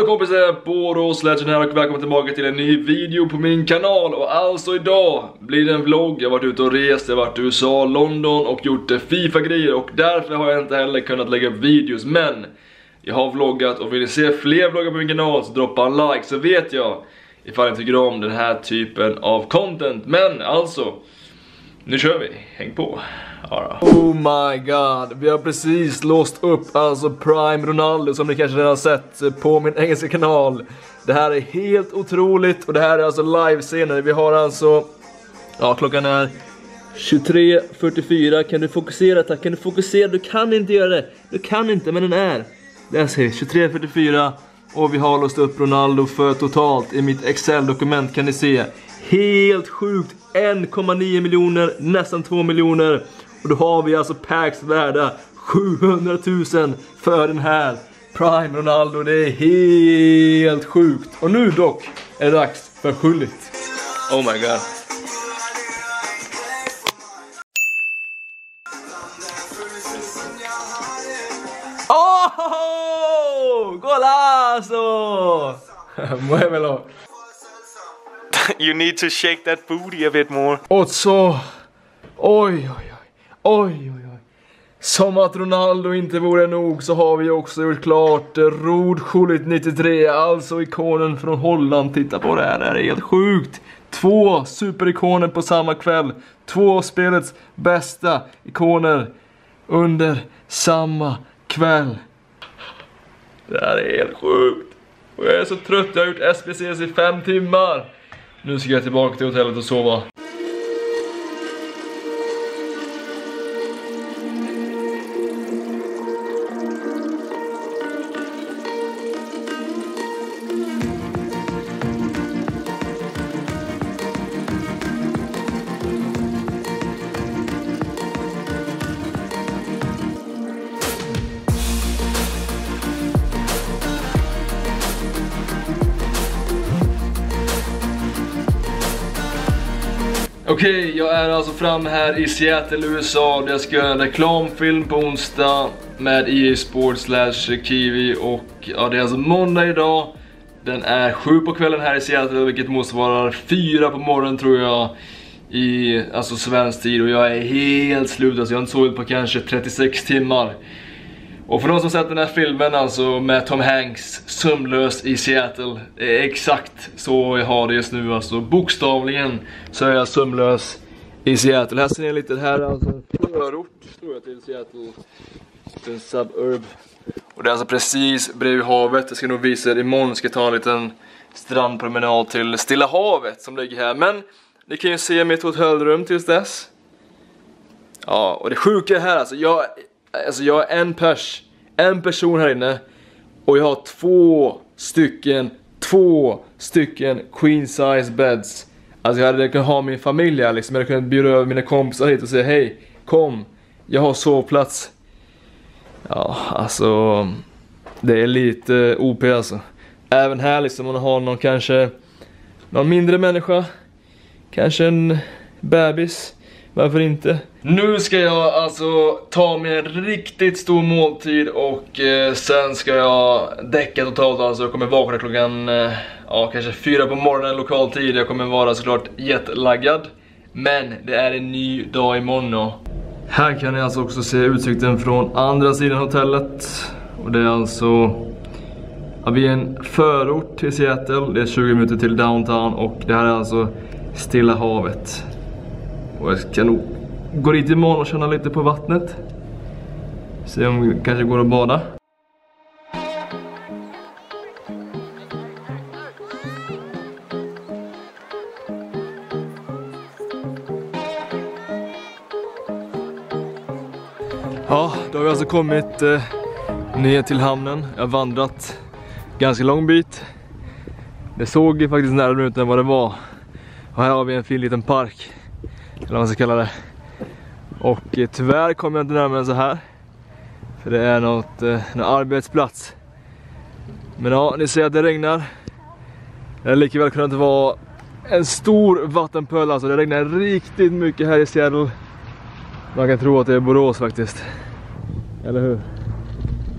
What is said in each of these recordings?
Hallå kompisar, Borås Legend här och välkommen tillbaka till en ny video på min kanal. Och alltså idag blir det en vlogg. Jag har varit ute och rest, jag har varit i USA, London och gjort FIFA-grejer. Och därför har jag inte heller kunnat lägga upp videos. Men jag har vloggat och vill ni se fler vloggar på min kanal så droppa en like, så vet jag ifall ni tycker om den här typen av content. Men alltså, nu kör vi, häng på. Oh my god, vi har precis låst upp alltså Prime Ronaldo som ni kanske redan har sett på min engelska kanal. Det här är helt otroligt och det här är alltså livescener. Vi har alltså, ja, klockan är 23:44. Kan du fokusera, tack? Kan du fokusera? Du kan inte göra det. Du kan inte, men den är. Där ser 23:44 och vi har låst upp Ronaldo för totalt i mitt Excel-dokument, kan ni se. Helt sjukt, 1,9 miljoner, nästan 2 miljoner. Och då har vi alltså packs värda 700 000 för den här Prime Ronaldo. Det är helt sjukt. Och nu dock är det dags för skyldigt. Oh my god. Oh! Golazo! Muévelo. You need to shake that booty a bit more. Och så... Oj. Som att Ronaldo inte vore nog så har vi också gjort klart Rodskjuligt 93. Alltså ikonen från Holland. Titta på det här är helt sjukt. 2 superikoner på samma kväll. 2 av spelets bästa ikoner under samma kväll. Det här är helt sjukt. Och jag är så trött, jag har gjort SBCs i 5 timmar. Nu ska jag tillbaka till hotellet och sova. Okej, jag är alltså framme här i Seattle, USA. Där jag ska göra en reklamfilm på onsdag med EA Sports / Kiwi. Och ja, det är alltså måndag idag. Den är 7 på kvällen här i Seattle, vilket motsvarar 4 på morgonen tror jag i alltså svensk tid. Och jag är helt slut, alltså jag har inte sovit på kanske 36 timmar. Och för de som sett den här filmen alltså med Tom Hanks, sömnlös i Seattle, det är exakt så jag har det just nu. Alltså bokstavligen så är jag sömnlös i Seattle. Här ser ni lite, här är alltså en förort tror jag till Seattle, en suburb. Och det är alltså precis bredvid havet. Jag ska nog visa er imorgon, ska ta en liten strandpromenad till Stilla havet som ligger här. Men ni kan ju se mitt hotellrum tills dess. Ja, och det sjuka är här alltså, jag är en person här inne. Och jag har 2 stycken queen size beds. Alltså jag hade kunnat ha min familj här liksom. Jag hade kunnat bjuda över mina kompisar hit och säga hej, kom, jag har sovplats. Ja, alltså det är lite OP alltså. Även här liksom, om man har någon kanske någon mindre människa, kanske en bebis, varför inte? Nu ska jag alltså ta mig en riktigt stor måltid och sen ska jag däcka totalt. Alltså jag kommer vakna klockan kanske 4 på morgonen lokal tid. Jag kommer vara såklart jetlaggad. Men det är en ny dag imorgon då. Här kan ni alltså också se utsikten från andra sidan hotellet. Och det är alltså vi är en förort till Seattle. Det är 20 minuter till downtown. Och det här är alltså Stilla havet. Och jag ska nog gå dit imorgon och känna lite på vattnet. Se om det kanske går att bada. Ja, då har vi alltså kommit ner till hamnen. Jag har vandrat ganska lång bit. Det såg faktiskt närmare ut än vad det var. Och här har vi en fin liten park, eller vad man ska kalla det. Och tyvärr kommer jag inte närmare så här, för det är någon arbetsplats. Men ja, ni ser att det regnar. Det är lika väl kunnat vara en stor vattenpöl. Alltså det regnar riktigt mycket här i Seattle. Man kan tro att det är Borås faktiskt. Eller hur?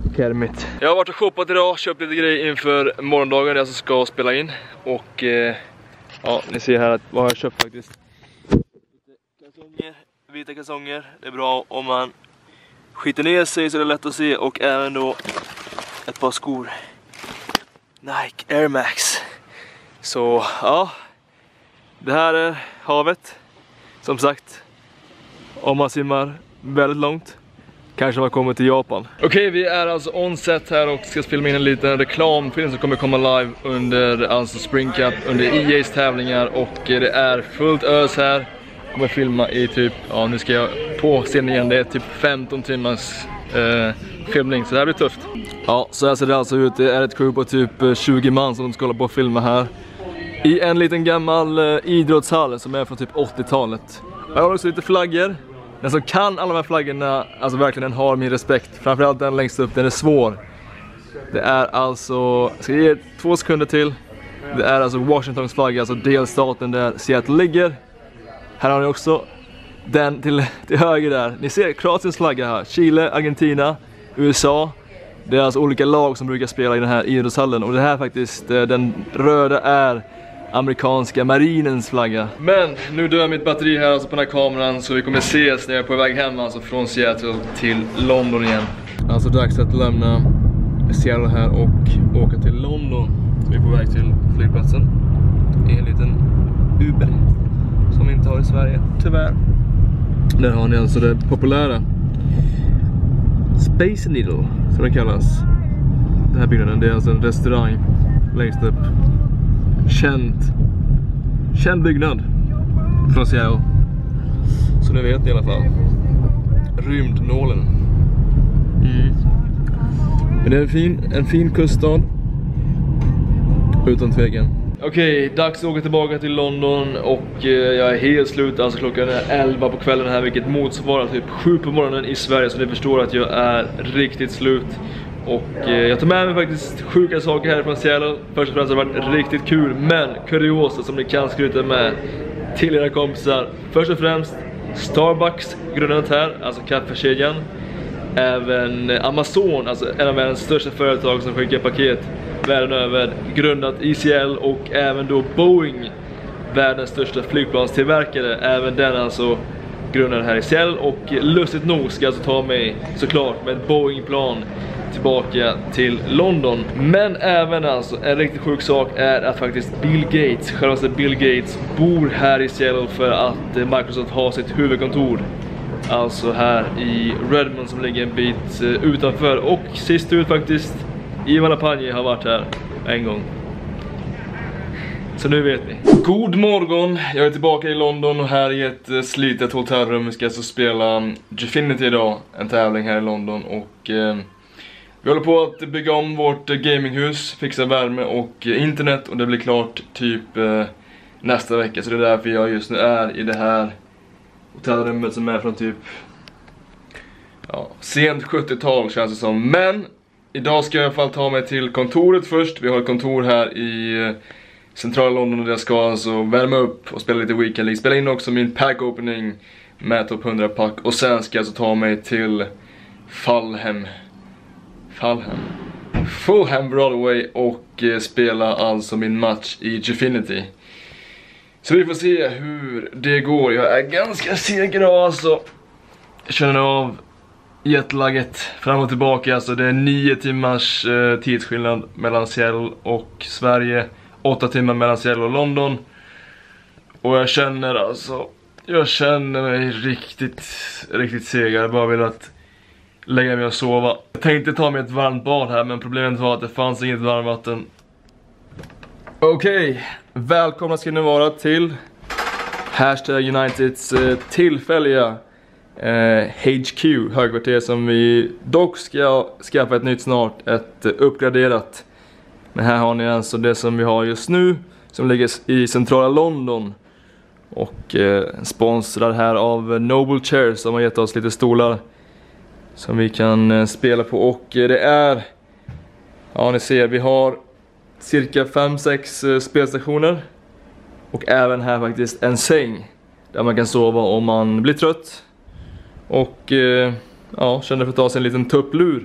Kermit. Jag har varit och shoppat idag, köpt lite grejer inför morgondagen, jag som ska spela in. Och ja, ni ser här vad jag har köpt faktiskt. Kalsonger, vita kalsonger. Det är bra om man skiter ner sig så det är lätt att se. Och även då ett par skor. Nike Air Max. Så ja, det här är havet. Som sagt, om man simmar väldigt långt kanske man kommer till Japan. Okej, vi är alltså on set här och ska spela in en liten reklamfilm som kommer komma live under alltså Spring Cup, under EA's tävlingar. Och det är fullt ös här. Kommer filma i typ, ja nu ska jag på scenen igen, det är typ 15 timmars filmning, så det här blir tufft. Ja, så här ser det alltså ut. Det är ett crew på typ 20 man som ska hålla på och filma här. I en liten gammal idrottshall som är från typ 80-talet. Jag har också lite flaggor. Den som kan alla de här flaggorna, alltså verkligen den har min respekt. Framförallt den längst upp, den är svår. Det är alltså, jag ska ge 2 sekunder till. Det är alltså Washingtons flagga, alltså delstaten där Seattle ligger. Här har ni också den till höger där. Ni ser Kroatiens flagga här. Chile, Argentina, USA. Det är alltså olika lag som brukar spela i den här idrottshallen. Och det här faktiskt, den röda är amerikanska marinens flagga. Men nu dör mitt batteri här alltså på den här kameran, så vi kommer ses när jag är på väg hem alltså från Seattle till London igen. Alltså dags att lämna Seattle här och åka till London. Så vi är på väg till flygplatsen i en liten Uber som vi inte har i Sverige, tyvärr. Där har ni alltså det populära Space Needle, som det kallas. Den här byggnaden, det är alltså en restaurang längst upp. Känd byggnad från Seattle. Så ni vet i alla fall. Rymdnålen. Men det är en fin kuststad. Utan tvekan. Okej, dags att åka tillbaka till London. Och jag är helt slut. Alltså klockan är 11 på kvällen här, vilket motsvarar typ 7 på morgonen i Sverige. Så ni förstår att jag är riktigt slut. Och jag tar med mig faktiskt sjuka saker här från Seattle. Först och främst har det varit riktigt kul, men kuriosa som ni kan skryta med till era kompisar. Först och främst Starbucks grundat här, alltså kaffekedjan. Även Amazon, alltså en av världens största företag som skickar paket världen över, grundat i Seattle. Och även då Boeing, världens största flygplanstillverkare, även den alltså grundad här i Seattle. Och lustigt nog ska jag alltså ta mig såklart med ett Boeing-plan tillbaka till London. Men även alltså en riktigt sjuk sak är att faktiskt Bill Gates, självaste Bill Gates, bor här i Seattle för att Microsoft har sitt huvudkontor. Alltså här i Redmond som ligger en bit utanför. Och sist ut faktiskt, Ivan Lapagni har varit här en gång. Så nu vet ni. God morgon, jag är tillbaka i London och här i ett slitet hotellrum. Vi ska alltså spela Gfinity idag, en tävling här i London. Och vi håller på att bygga om vårt gaminghus, fixa värme och internet, och det blir klart typ nästa vecka. Så det är därför jag just nu är i det här hotellrummet som är från typ sent 70-tal känns det som. Men idag ska jag i alla fall ta mig till kontoret först. Vi har ett kontor här i centrala London och jag ska alltså värma upp och spela lite Weekend League. Spela in också min pack opening med topp 100 pack. Och sen ska jag alltså ta mig till Fulham Broadway och spela alltså min match i Gfinity. Så vi får se hur det går. Jag är ganska seg idag alltså. Jag känner av jetlaget fram och tillbaka. Alltså det är 9 timmars tidsskillnad mellan Seattle och Sverige. 8 timmar mellan Seattle och London. Och jag känner mig riktigt seg. Jag bara vill att lägga mig och sova. Jag tänkte ta mig ett varmt bad här, men problemet var att det fanns inget varmvatten. Okej, välkomna ska ni vara till #Uniteds tillfälliga HQ, högkvarter, som vi dock ska skaffa ett nytt snart, ett uppgraderat. Men här har ni alltså det som vi har just nu, som ligger i centrala London. Och sponsrad här av Noble Chairs, som har gett oss lite stolar som vi kan spela på. Och det är, ja ni ser, vi har cirka 5-6 spelstationer. Och även här faktiskt en säng där man kan sova om man blir trött. Och ja, känner för att ta sig en liten tupplur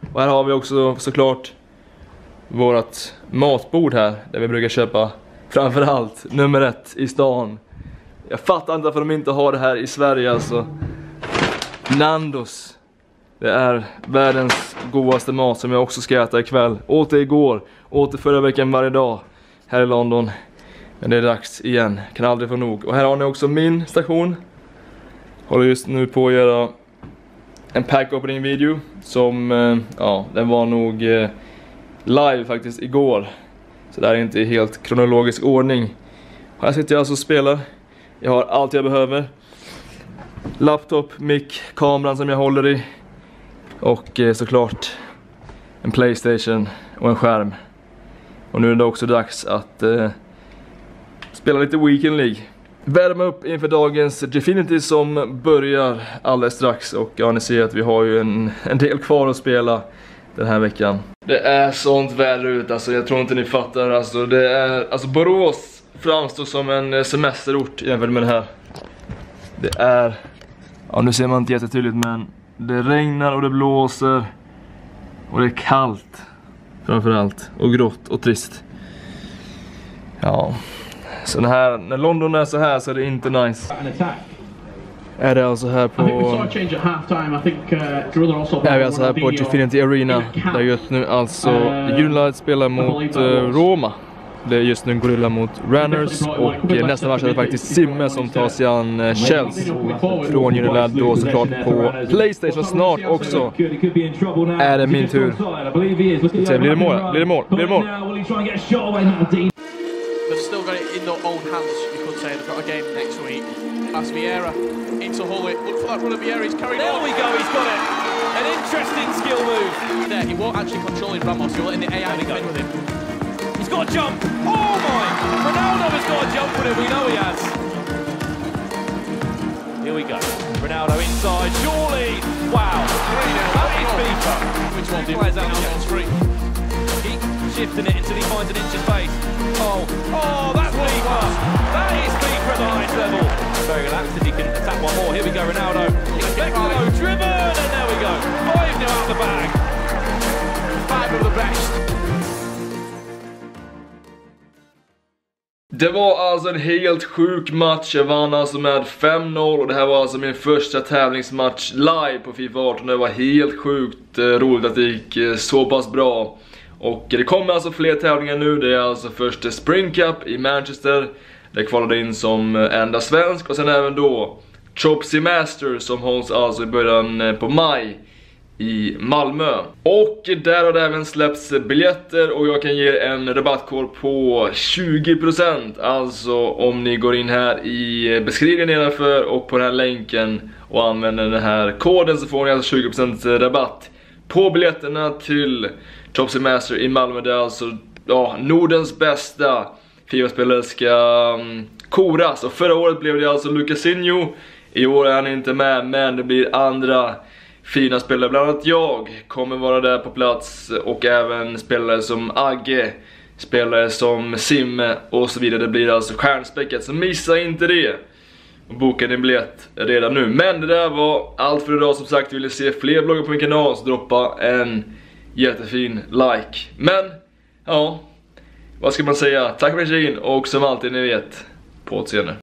Och här har vi också såklart vårt matbord här, där vi brukar köpa framförallt nummer 1 i stan. Jag fattar inte varför de inte har det här i Sverige alltså. Nandos. Det är världens godaste mat som jag också ska äta ikväll. Åt det igår, åt det förra veckan varje dag här i London. Men det är dags igen, kan aldrig få nog. Och här har ni också min station. Håller just nu på att göra en pack opening video som, ja, den var nog live faktiskt igår. Så det är inte i helt kronologisk ordning. Här sitter jag alltså och spelar. Jag har allt jag behöver. Laptop, mic, kameran som jag håller i. Och såklart en PlayStation och en skärm. Och nu är det också dags att spela lite Weekend League. Värma upp inför dagens Gfinity som börjar alldeles strax. Och ja, ni ser att vi har ju en del kvar att spela den här veckan. Det är sånt väder ut, alltså jag tror inte ni fattar. Alltså det är, alltså Borås framstår som en semesterort jämfört med det här. Det är, ja nu ser man inte jättetydligt, men det regnar och det blåser. Och det är kallt framförallt, och grått och trist. Ja, så när London är så här så är det inte nice. Är det alltså här på är vi alltså här på Gfinity Arena, där just nu alltså United spelar mot Roma. Det är just nu Gorilla mot Runners, och nästa match är det faktiskt Simme som tar sig an Chelsea från United då såklart på PlayStation snart också. Är det min tur? Blir det mål? Blir det mål? Blir det mål? They've still got it in their own hands, you could say. They've got a game next week. That's Vieira into Hullet. Look for that run of Vieira, he's carried on. There we go, he's got it. An interesting skill move. There, he won't actually control Ramos, he'll let in the AI defend with him. He's got a jump. Oh my! Ronaldo has got a jump with him, we know he has. Here we go. Ronaldo inside, surely. Wow. 3-0. That is FIFA. Which one did plays out on street? Keep shifting it until he finds an inch of space. Oh, that's FIFA. That is FIFA at the highest level. Very relaxed if he can attack one more. Here we go, Ronaldo. Ronaldo driven, and there we go. 5-0 out the bag. 5 of the best. Det var alltså en helt sjuk match. Jag vann alltså med 5-0 och det här var alltså min första tävlingsmatch live på FIFA 18. Det var helt sjukt roligt att det gick så pass bra. Och det kommer alltså fler tävlingar nu. Det är alltså först Spring Cup i Manchester. Det kvalade in som enda svensk. Och sen även då Chopsy Masters som hålls alltså i början på maj i Malmö. Och där har det även släppts biljetter och jag kan ge en rabattkod på 20%. Alltså om ni går in här i beskrivningen nedanför och på den här länken och använder den här koden så får ni alltså 20% rabatt på biljetterna till Chopsy Master i Malmö. Det är alltså Nordens bästa FIFA-spelare ska koras. Och förra året blev det alltså Lucasinho. I år är han inte med, men det blir andra fina spelare. Bland annat jag kommer vara där på plats. Och även spelare som Agge, spelare som Simme och så vidare. Det blir alltså stjärnspäckat, så missa inte det. Och boka din biljett redan nu. Men det där var allt för idag. Som sagt, vill ni se fler vloggar på min kanal så droppa en jättefin like. Men, ja, vad ska man säga? Tack för att ni och som alltid ni vet, på återseende.